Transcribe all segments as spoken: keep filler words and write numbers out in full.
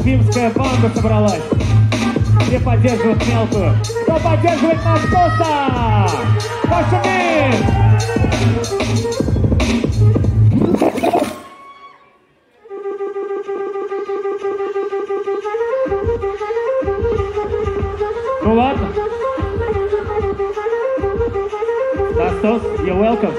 уфимская банда собралась. Все поддерживают мелкую. Кто поддерживает nastOs? Пошумим! Ну ладно. nastOs, you're welcome.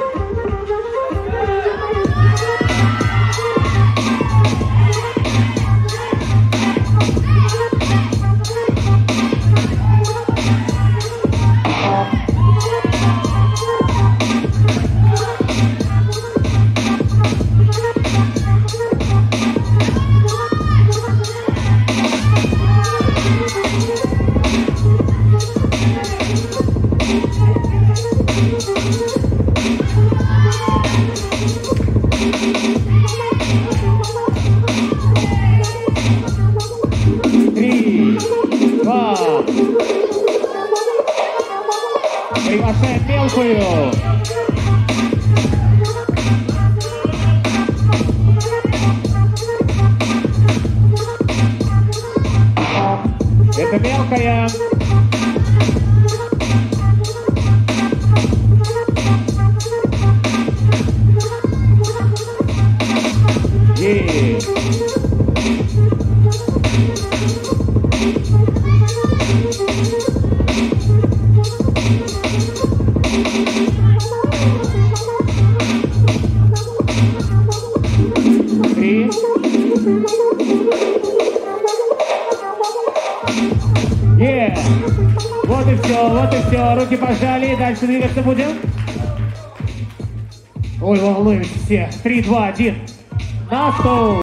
Три, два. Приглашаем мелкую. Это мелкая. Е. Три. Е. Вот и все, вот и все. Руки пожали, дальше двигаться будем. Ой, волнуемся все. Три, два, один. nastOs.